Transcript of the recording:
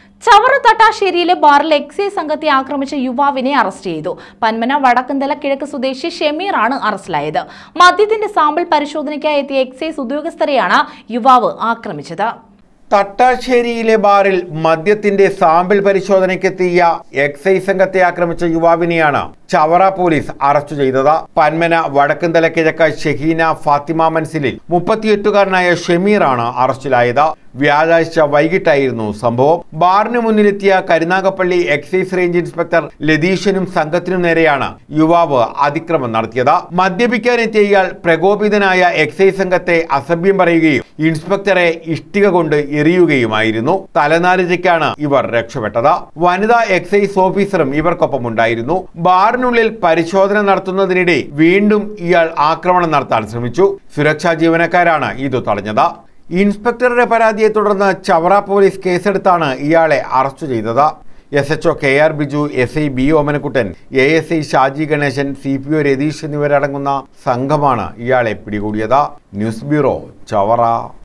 ചവറ തട്ടാശ്ശേരിയിലെ ബാറിൽ എക്സൈസ് സംഘത്തെ ആക്രമിച്ച യുവാവിനെ അറസ്റ്റ് ചെയ്തു. പന്മന വടക്കുംതല കിഴക്ക് സ്വദേശി ഷമീറാണ് അറസ്റ്റിലായത്. മദ്യത്തിന്റെ സാമ്പിൾ പരിശോധനയ്ക്കായി എത്തിയ എക്സൈസ് ഉദ്യോഗസ്ഥരെയാണ് യുവാവ് ആക്രമിച്ചത്. തട്ടാശ്ശേരിയിലെ ബാറിൽ മദ്യത്തിന്റെ സാമ്പിൾ പരിശോധനയ്ക്കെത്തിയ എക്സൈസ് സംഘത്തെ ആക്രമിച്ച യുവാവിനെയാണ് ചവറ പോലീസ് അറസ്റ്റ് ചെയ്തത്. പന്മന വടക്കുംതല കിഴക്ക് ഷഹീന ഫാത്തിമ മൻസിലിൽ 38-കാരനായ ഷമീറാണ് അറസ്റ്റിലായത്. വ്യാഴാഴ്ച വൈകിട്ടായിരുന്നു സംഭവം. ബാറിന് മുന്നിലെത്തിയ കരുനാഗപ്പള്ളി എക്സൈസ് റേഞ്ച് ഇൻസ്പെക്ടർ ലതീഷനും സംഘത്തിനും നേരെയാണ് യുവാവ് അതിക്രമം നടത്തിയത്. മദ്യപിക്കാനെത്തിയ ഇയാൾ പ്രകോപിതനായ എക്സൈസ് സംഘത്തെ അസഭ്യം പറയുകയും ഇൻസ്പെക്ടറെ ഇഷ്ടിക കൊണ്ട് എറിയുകയുമായിരുന്നു. തലനാരിഴയ്ക്കാണ് ഇവർ രക്ഷപ്പെട്ടത്. വനിതാ എക്സൈസ് ഓഫീസറും ഇവർക്കൊപ്പം ഉണ്ടായിരുന്നു. ബാറിനുള്ളിൽ പരിശോധന നടത്തുന്നതിനിടെ വീണ്ടും ഇയാൾ ആക്രമണം നടത്താൻ ശ്രമിച്ചു. സുരക്ഷാ ജീവനക്കാരാണ് ഇത് തടഞ്ഞത്. ഇൻസ്പെക്ടറുടെ പരാതിയെ തുടർന്ന് ചവറ പോലീസ് കേസെടുത്താണ് ഇയാളെ അറസ്റ്റ് ചെയ്തത്. SHO KR Biju, SI B Omanakuttan, ASI Shaji Ganesan, CPO Ratheesh എന്നിവരടങ്ങുന്ന സംഘമാണ് ഇയാളെ പിടികൂടിയത്. News bureau, Chavara.